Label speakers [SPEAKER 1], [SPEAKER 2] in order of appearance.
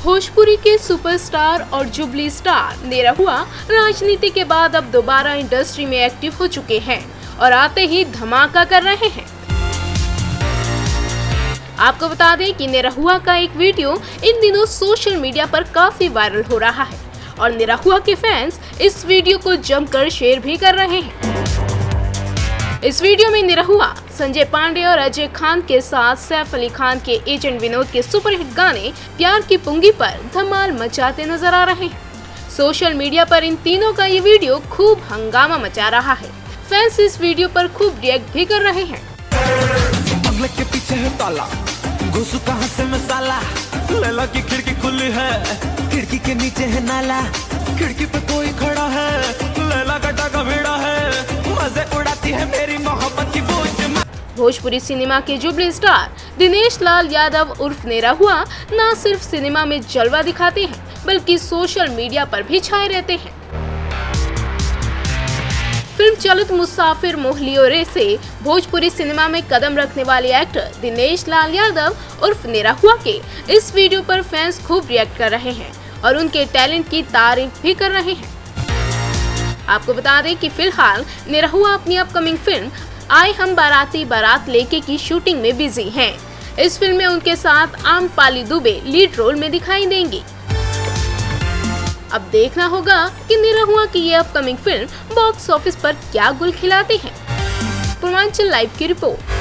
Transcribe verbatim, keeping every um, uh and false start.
[SPEAKER 1] भोजपुरी के सुपरस्टार और jubilee star Nirahua राजनीति के बाद अब दोबारा इंडस्ट्री में एक्टिव हो चुके हैं और आते ही धमाका कर रहे हैं। आपको बता दें कि निरहुआ का एक वीडियो इन दिनों सोशल मीडिया पर काफी वायरल हो रहा है और निरहुआ के फैंस इस वीडियो को जमकर शेयर भी कर रहे हैं। इस वीडियो में निरहुआ संजय पांडे और अजय खान के साथ सैफ अली खान के एजेंट विनोद के सुपरहिट गाने प्यार की पुंगी पर धमाल मचाते नजर आ रहे हैं। सोशल मीडिया पर इन तीनों का ये वीडियो खूब हंगामा मचा रहा है। फैंस इस वीडियो पर खूब रिएक्ट भी कर रहे हैं।
[SPEAKER 2] बंगले के पीछे है ताला, घुसू कहां से मसाला, लैला की खिड़की खुली है, खिड़की के नीचे है नाला, खिड़की पे कोई खड़ा है, लैला का टाका भिड़ा है, मजे उड़ाती है मेरी मोहब्बत की बोझ।
[SPEAKER 1] भोजपुरी सिनेमा के जुबली स्टार दिनेश लाल यादव उर्फ निरहुआ न सिर्फ सिनेमा में जलवा दिखाते हैं बल्कि सोशल मीडिया पर भी छाए रहते हैं। फिल्म चलत मुसाफिर मोहलियो रे से भोजपुरी सिनेमा में कदम रखने वाले एक्टर दिनेश लाल यादव उर्फ निरहुआ के इस वीडियो पर फैंस खूब रिएक्ट कर रहे हैं और उनके टैलेंट की तारीफ भी कर रहे हैं। आपको बता दें कि फिलहाल निरहुआ अपनी अपकमिंग फिल्म आए हम बाराती बारात लेके की शूटिंग में बिजी हैं। इस फिल्म में उनके साथ आम्रपाली दुबे लीड रोल में दिखाई देंगी। अब देखना होगा कि निरहुआ की ये अपकमिंग फिल्म बॉक्स ऑफिस पर क्या गुल खिलाती है। पूर्वांचल लाइव की रिपोर्ट।